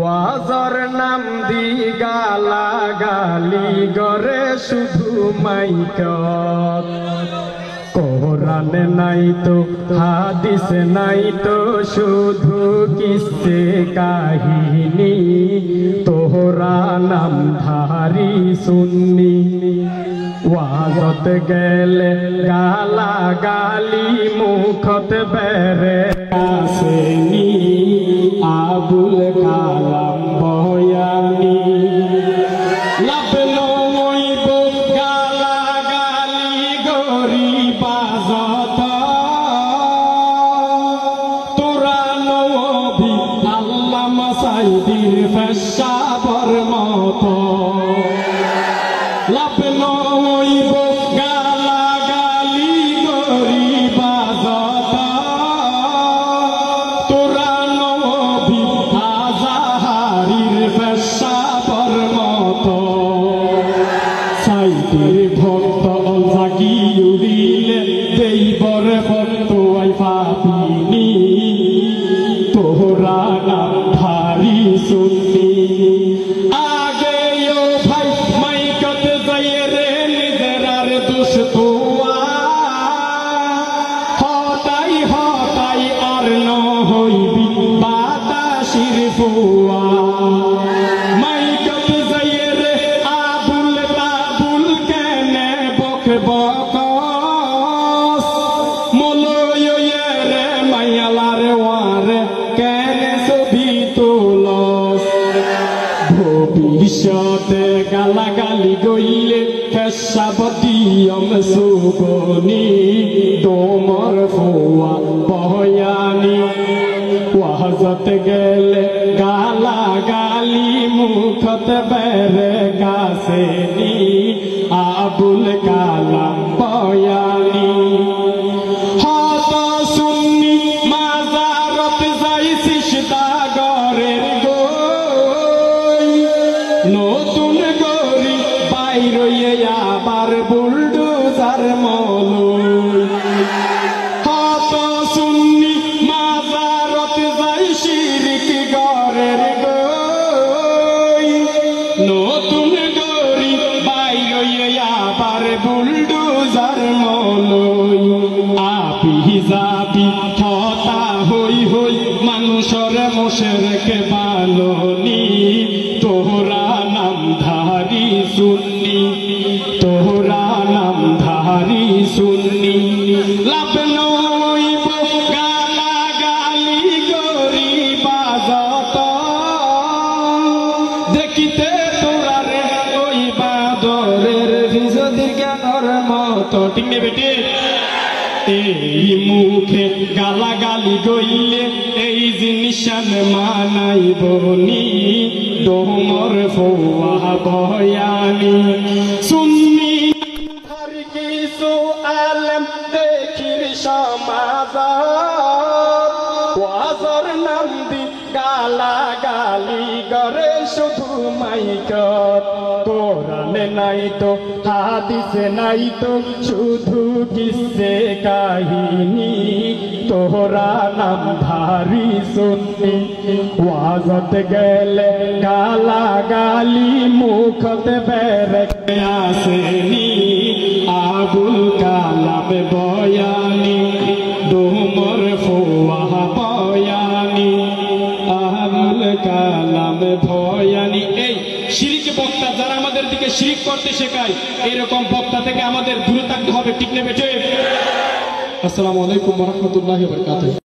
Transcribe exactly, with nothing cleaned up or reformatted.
ওয়াজর নাম দি গালা গালি গরে শুধু মাইকত কোরআনে নাই তো হাদিসে নাই তো শুধু কিসে কাহিনী তোহরা নাম ধারি সুন্নি ওয়াজত গেলে গালা গালি মুখত বেরে আসেনি আবুল কালাম বয়ানি লাভলো মইব গালা গালি গরি বাজত তোরা নবী আল্লামা সাইদির ফেশাবর মতো লাভলো মইব গালা গালি গরি বাজত তোরা নবী আজাহারির ফেশাবর মতো সাইদির ভক্ত জাগি উড়িলে দেইবর ভক্ত আই পাবিনি তোহরা নাম ধারি সুন্নি আগে ও ভাই মাইকত যাইয়ে রে নিজেরার দোষ তোয়া হতাই হতাই আর ন হইবি বাতাসির ফুয়া মাইকত যাইয়ে রে আবুল তাবুল কেনে বক বকস মলয়ে রে মায়ালার ওয়ারে কেনে ছবি তোলস ভবিষ্যতে গালাগালি গইলে ফেশাবদিয়ম সুবনি ডোমর ফুয়া বয়ানি ওয়াজত গেলে গালা গালি মুখত বেরে গাছেনি আবুল কালাম বয়ানি হত সুন্নি মাজারত যাই সিজদা গরের গই নতুন গরি বাইরইয়ে আবার বুলডোজার মলই হত সুন্নি মাজারত যাই শিরিক গরের গই নতুন গরি বাইরইয়ে আবার বুলডোজার মলই আপি যাবি হতা হই হই মানুষের মোশেরকে বালনি তোহরা নাম ধারি সুন্নি তোহরা নাম ধারি সুন্নি লাভ নইব গালা গালি গরি বাজত দেখিতে তোরা রে ওই বাদরের ভিজদির জ্ঞানর মতো ঠিক নে বেটি এই মুখে গালা গালি গইলে এই জিনিসান মানাইবনি ডোমর ফোয়া বয়ানি সুন্নি হর কিছু আলেম দেখির সমাজ ওয়াজর নাম দি গালা গালি গরে শুধু মাইকত কোরআনে নাই তো হাদিসে নাই তো শুধু কিসে কাহিনী তোহরা নাম ধারি সুন্নি ওয়াজত গেলে গালা গালি মুখত বেরে আসেনি আবুল কালাম বয়ানি ডোমর ফোয়া বয়ানি আবুল কালাম বয়ানি এই শিরিক বক্তা যারা আমাদের দিকে শিরিক করতে শেখায় এরকম বক্তা থেকে আমাদের দূরে থাকতে হবে ঠিক না বেটে আসসালামু আলাইকুম ওয়া রাহমাতুল্লাহি ওয়া বারাকাতুহু।